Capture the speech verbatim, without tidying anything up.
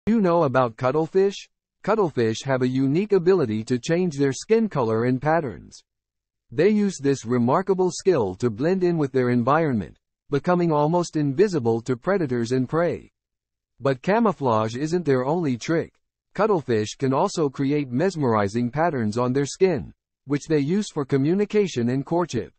You know about cuttlefish? Cuttlefish have a unique ability to change their skin color and patterns. They use this remarkable skill to blend in with their environment, becoming almost invisible to predators and prey. But camouflage isn't their only trick. Cuttlefish can also create mesmerizing patterns on their skin, which they use for communication and courtship.